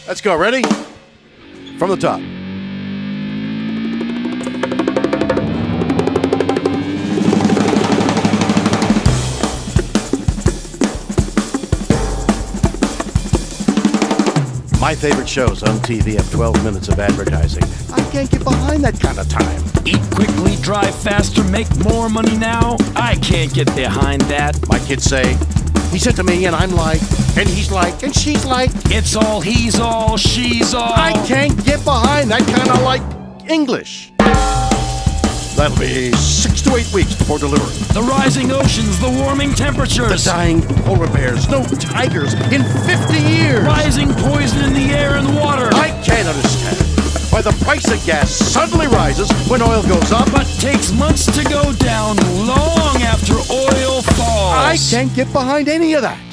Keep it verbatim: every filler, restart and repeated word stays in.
Let's go. Ready? From the top. My favorite shows on T V have twelve minutes of advertising. I can't get behind that kind of time. Eat quickly, drive faster, make more money now? I can't get behind that. My kids say, he said to me, and I'm like, and he's like, and she's like. It's all he's all, she's all. I can't get behind that kind of like English. That'll be six to eight weeks before delivery. The rising oceans, the warming temperatures. The dying polar bears, no tigers in fifty years. Rising poison in the air and water. I can't understand why the price of gas suddenly rises when oil goes up. But takes months to go down long after oil falls. I can't get behind any of that.